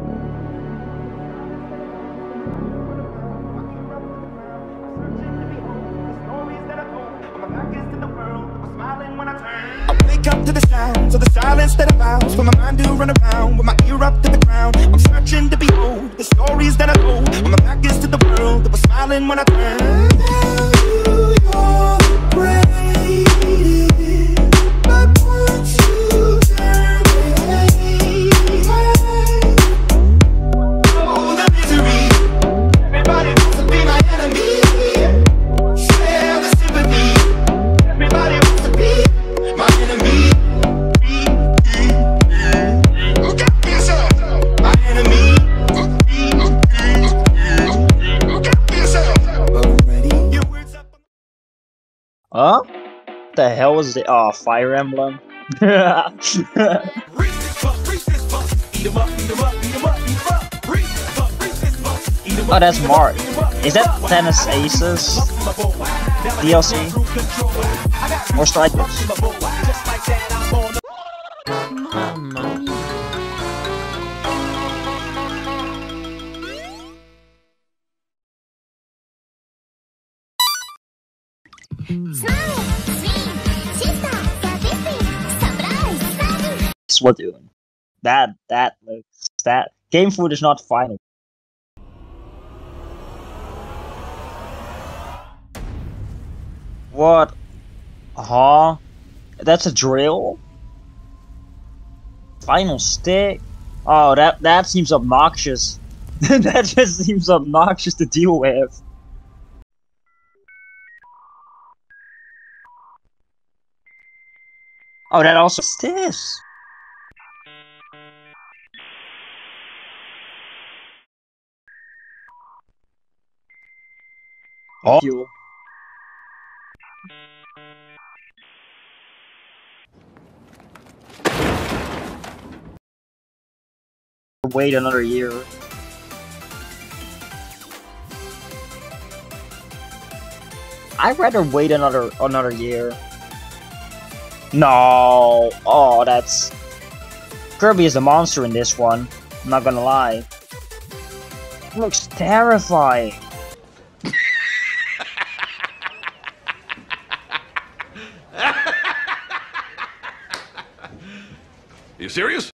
Wake up to the sounds of the silence that abounds, for my mind to run around with my ear up to the ground. I'm searching to behold the stories that I told when my back is to the world that was smiling when I turned. You're the greatest, but once you turn away, oh, the misery. Everybody wants to be my enemy. Share the sympathy. Everybody wants to be my enemy. Look out for yourself, my enemy. Look out for yourself. Already, your words up. Huh? What the hell was it? Oh, Fire Emblem. Oh, that's Mark. Is that Tennis Aces DLC? Or Strikers? Mamma mia. Splatoon. That looks that game food is not final. What? Huh? That's a drill? Final stick? Oh, that seems obnoxious. That just seems obnoxious to deal with. Oh, that also. What's this? Oh. Fuel. Wait another year. I'd rather wait another year. No. Oh, that's Kirby is a monster in this one. I'm not gonna lie. It looks terrifying. You serious?